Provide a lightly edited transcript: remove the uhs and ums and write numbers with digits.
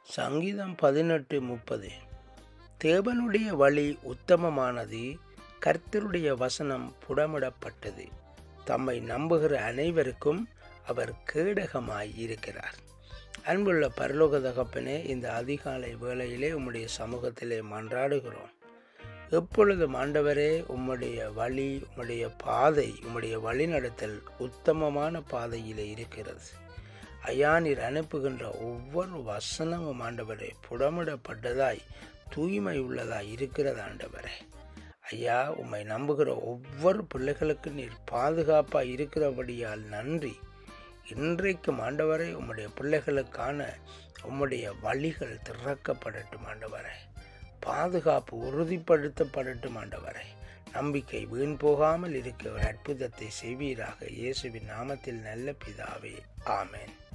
சங்கீதம் 18:30. தேவனுடைய வழி உத்தமமானது, கர்த்தருடைய வசனம் புடமிடப்பட்டது. தம்மை நம்புகிற அனைவருக்கும் அவர் கேடகமாய் இருக்கிறார். அன்புள்ள பரலோக தகப்பனே, இந்த அதிகாலை வேளையிலே உம்முடைய சமூகத்திலே மன்றாடுகிறோம். எப்பொழுதும் ஆண்டவரே, உம்முடைய வழி, உம்முடைய பாதை, உம்முடைய வழிநடத்தல் உத்தமமான பாதையிலே இருக்கிறது. ஐயா, நீர் அனுப்புகின்ற ஒவ்வொரு வசனமும் ஆண்டவரே புடமிடப்பட்டதாய் தூய்மை உள்ளதாய் இருக்கிறது ஆண்டவரே. ஐயா, உம்மை நம்புகிற ஒவ்வொரு பிள்ளைகளுக்கு நீர் பாதுகாப்பாக இருக்கிறபடியால் நன்றி. இன்றைக்கும் ஆண்டவரே, உம்முடைய பிள்ளைகளுக்கான உம்முடைய வழிகள் திறக்கப்படட்டும் ஆண்டவரே. பாதுகாப்பு உறுதிப்படுத்தப்படட்டும் ஆண்டவரே. நம்பிக்கை வீண் போகாமல் இருக்க ஒரு அற்புதத்தை செய்வீராக. இயேசுவின் நாமத்தில் நல்ல பிதாவே, ஆமென்.